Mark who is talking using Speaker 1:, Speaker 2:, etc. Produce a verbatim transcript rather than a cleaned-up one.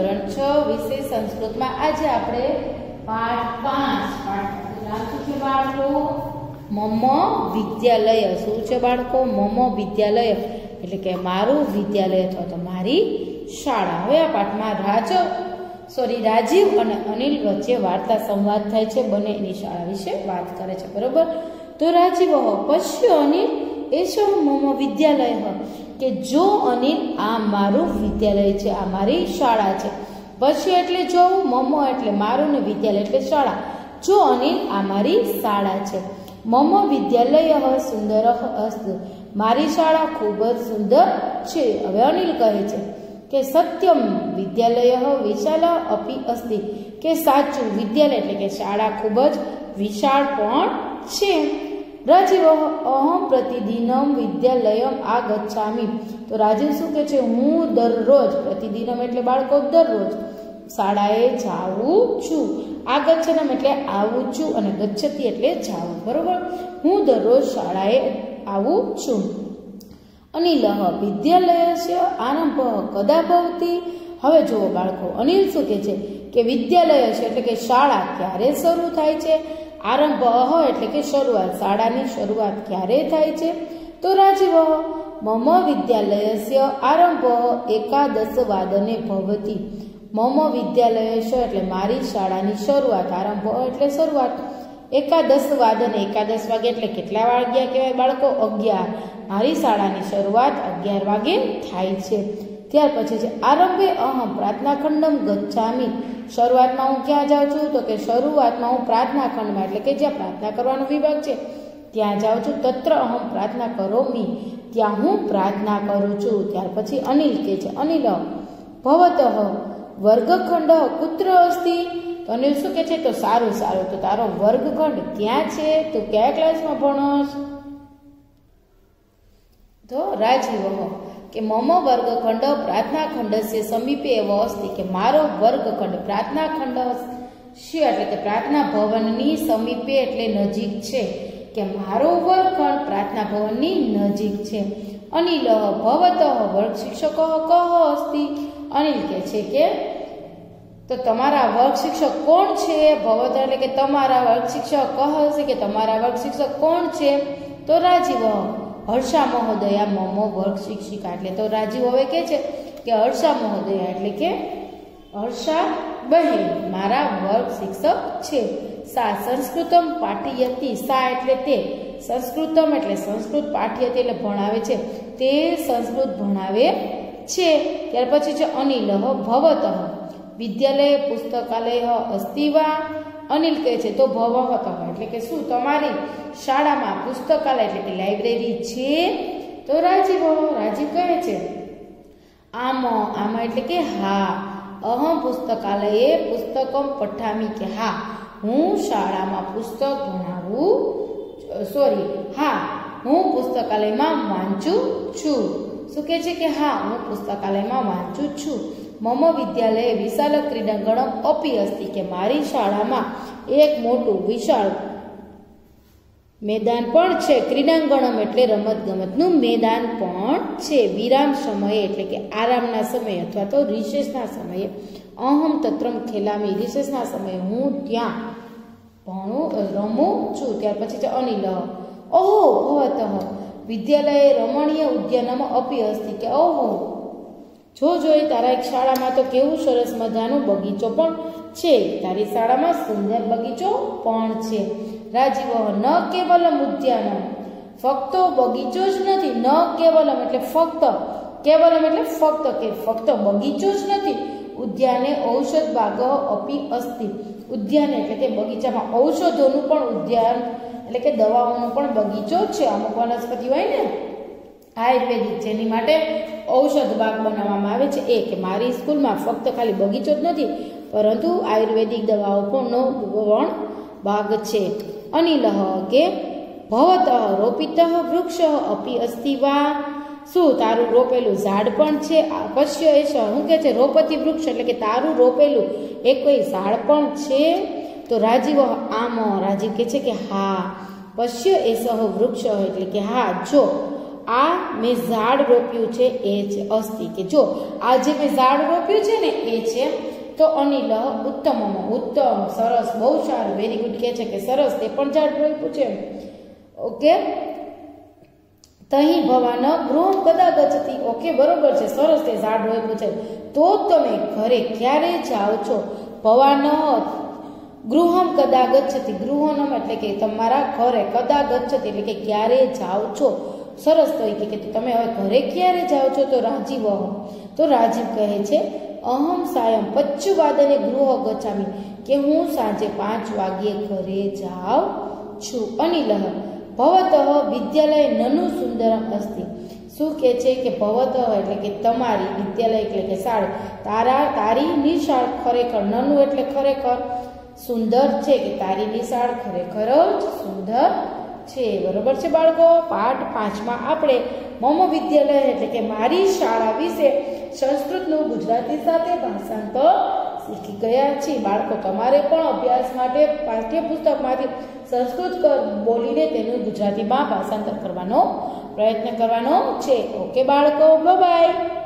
Speaker 1: ધોરણ છ વિષય સંસ્કૃતમાં આજે આપણે પાઠ પાંચ પાઠ નામ શું છે બાળકો? મમ વિદ્યાલય. શું છે બાળકો? મમ વિદ્યાલય એટલે કે મારું વિદ્યાલય અથવા તો મારી શાળા. હવે આ પાઠમાં રાજ સોરી રાજીવ અને અનિલ વચ્ચે વાર્તા સંવાદ થાય છે. બંને એની શાળા વિશે વાત કરે છે, બરોબર? તો રાજીવ પશ્ય અનિલ એશો મમ વિદ્યાલય કે જો અનિલ આ મારું વિદ્યાલય છે, આ મારી શાળા છે. પશ્ય એટલે જોવું, મમ એટલે મારું ને વિદ્યાલય એટલે શાળા. જો અનિલ આ મારી શાળા છે. મમ વિદ્યાલય સુંદર અસ્તુ મારી શાળા ખૂબ જ સુંદર છે. હવે અનિલ કહે છે કે સત્યમ વિદ્યાલય વિશાલ અપી અસ્તિ કે સાચું વિદ્યાલય એટલે કે શાળા ખૂબ જ વિશાળ પણ છે. રાજીવ અહમ પ્રતિદિનમ વિદ્યાલયમ આગચ્છામિ. તો રાજીવ શું કે છે? હું દરરોજ, પ્રતિદિનમ એટલે બાળકો દરરોજ શાળાએ જાઉં છું. આગચ્છનમ એટલે આવું છું અને ગચ્છતિ એટલે જાવું, બરોબર? હું દરરોજ શાળાએ આવું છું. અનિલ વિદ્યાલયસ્ય આરંભ કદા ભવતિ. હવે જુઓ બાળકો, અનિલ શું કે છે કે વિદ્યાલય છે એટલે કે શાળા ક્યારે શરૂ થાય છે? આરંભ એટલે કે શરૂઆત, શાળાની શરૂઆત ક્યારે થાય છે? તો રાજીવ મમ વિદ્યાલયસ્ય આરંભ એકાદશ વાદને ભવતિ. મમ વિદ્યાલયસ્ય એટલે મારી શાળાની શરૂઆત, આરંભ એટલે શરૂઆત, એકાદશ વાદને એકાદશ વાગે એટલે કેટલા વાગ્યા કહેવાય બાળકો? અગિયાર. મારી શાળાની શરૂઆત અગિયાર વાગે થાય છે. ત્યાર પછી છે આરંભે અહમ પ્રાર્થના ખંડમ ગચ્છામિ. શરૂઆતમાં હું ક્યાં જાઉં છું? તો કે શરૂઆતમાં હું પ્રાર્થના ખંડમાં એટલે કે જ્યાં પ્રાર્થના કરવાનો વિભાગ છે ત્યાં જાઉં છું. તત્ર અહમ પ્રાર્થના કરોમિ. ત્યાં હું પ્રાર્થના કરું છું. ત્યાર પછી અનિલ કે છે અનિલ ભવતઃ વર્ગખંડ કુત્ર અસ્તિ. તો અનિલ શું કે છે? તો સારું સારું, તો તારો વર્ગખંડ ક્યાં છે? તો કયા ક્લાસમાં ભણોસ? તો રાજીવ કે મમ વર્ગખંડ પ્રાર્થના ખંડસ્ય સમીપે એવ અસ્તિ કે મારો વર્ગખંડ પ્રાર્થના ખંડ એટલે કે પ્રાર્થના ભવનની સમીપે એટલે નજીક છે, કે મારો વર્ગખંડ પ્રાર્થના ભવનની નજીક છે. અનિલ ભવતઃ વર્ગ શિક્ષક કહ અસ્તિ. અનિલ કે છે કે તો તમારા વર્ગ શિક્ષક કોણ છે? ભવત એટલે કે તમારા વર્ગ શિક્ષક, કહ હશે કે તમારા વર્ગ શિક્ષક કોણ છે? તો રાજીવ હર્ષા મહોદયા મમ વર્ગ શિક્ષિકા. એટલે તો રાજીવ હવે કે છે કે હર્ષા મહોદયા એટલે કે હર્ષા બહેન મારા વર્ગ શિક્ષક છે. સા સંસ્કૃતમ પાઠયતી. સા એટલે તે, સંસ્કૃતમ એટલે સંસ્કૃત, પાઠયતી એટલે ભણાવે છે, તે સંસ્કૃત ભણાવે છે. ત્યાર પછી છે અનિલ ભવતઃ વિદ્યાલય પુસ્તકાલય અસ્તિ વા. અનિલ કહે છે તો ભવતઃ એટલે કે શું તમારી શાળામાં પુસ્તકાલય એટલે કે લાઇબ્રેરી છે? તો રાજીવ રાજીવ કહે છે આમ આમ એટલે કે હા. અહમ પુસ્તકાલયે પુસ્તકમ પઠામી કે હા હું શાળામાં પુસ્તક ભણાવું, સોરી હા હું પુસ્તકાલયમાં વાંચું છું. શું કહે છે કે હા હું પુસ્તકાલયમાં વાંચું છું. મમ વિદ્યાલય વિશાલ ક્રીડાંગણમ અપી અસ્તિ કે મારી શાળામાં એક મોટું વિશાળ મેદાન પણ છે. ક્રીડાંગણમ એટલે રમત ગમતનું મેદાન પણ છે. વિરામ સમયે એટલે કે આરામના સમયે અથવા તો રિસેસના સમયે અહમ તત્રમ ખેલામી. રિસેસના સમયે હું ત્યાં ભણું રમું છું. ત્યાર પછી છે અનિલ ઓહો ભવતઃ વિદ્યાલય રમણીય ઉદ્યાનમાં અપી અસ્તિ કે ઓહો જો જોઈ તારા એક શાળામાં તો કેવું સરસ મજાનો બગીચો પણ છે. તારી શાળામાં સુંદર બગીચો પણ છે. રાજીવ ન કેવલમ ઉદ્યાનમ. ફક્ત બગીચો જ નથી. ન કેવલમ એટલે ફક્ત, કેવલમ એટલે ફક્ત, કે ફક્ત બગીચો જ નથી. ઉદ્યાને ઔષધ બાગ અપી અસ્તિ. ઉદ્યાન એટલે કે બગીચામાં ઔષધોનું પણ ઉદ્યાન એટલે કે દવાઓનો પણ બગીચો છે. અમુક વનસ્પતિ હોય ને આયુર્વેદિક જેની માટે ઔષધ બાગ બનાવવામાં આવે છે, એ કે મારી સ્કૂલમાં ફક્ત ખાલી બગીચો જ નથી પરંતુ આયુર્વેદિક દવાઓ પણ પણ બાગ છે. અનિલ કે ભવતઃ રોપિતઃ વૃક્ષ અપી અસ્તિ વા. શું તારું રોપેલું ઝાડ પણ છે? પશ્ય એ શું કે છે? રોપતી વૃક્ષ એટલે કે તારું રોપેલું એક કોઈ ઝાડ પણ છે? તો રાજીવ આમ રાજીવ કે છે કે હા. પશ્ય એ સહ વૃક્ષ એટલે કે હા જો આ મેં ઝાડ રોપ્યું છે એ છે અસ્તિ, કે જો આ જે મેં ઝાડ રોપ્યું છે ને એ છે. તો અનિલ ઉત્તમમ, ઉત્તમ, સરસ, બહુ સારું, વેરી ગુડ કહે છે કે સરસ તે પણ ઝાડ રોપ્યું છે. ઓકે. તહીં ભવાન ગૃહમ કદા ગચ્છતિ, ઓકે બરોબર છે, સરસ તે ઝાડ રોપ્યું છે. તો તમે ઘરે ક્યારે જાઓ છો? ભવાન ગૃહમ કદા ગચ્છતિ, ગૃહનમ એટલે કે તમારા ઘરે, કદા ગચ્છતિ એટલે કે ક્યારે જાઓ છો. સરસ. તો એ કે તમે હવે ઘરે ક્યારે જાઓ છો? તો રાજીવ, તો રાજીવ કહે છે અહમ સાયમ પચ્ચુ વાદને ગૃહ ગચ્છામિ, કે હું સાંજે પાંચ વાગ્યે ઘરે જાઉં છું. અનિલ ભવતઃ વિદ્યાલય નનુ સુંદરમ અસ્તિ, શું કે છે કે ભવતઃ એટલે કે તમારી, વિદ્યાલય એટલે કે શાળા, તારા તારી નિશાળ ખરેખર, નનુ એટલે ખરેખર, સુંદર છે કે તારી નિશાળ ખરેખર જ સુંદર છે. બરોબર છે બાળકો. પાઠ પાંચમાં આપણે મમ વિદ્યાલય એટલે કે મારી શાળા વિશે સંસ્કૃતનું ગુજરાતી સાથે ભાષાંતર શીખી ગયા છીએ. બાળકો તમારે પણ અભ્યાસ માટે પાઠ્યપુસ્તકમાંથી સંસ્કૃત બોલીને તેનું ગુજરાતીમાં ભાષાંતર કરવાનો પ્રયત્ન કરવાનો છે. ઓકે બાળકો, બાય બાય.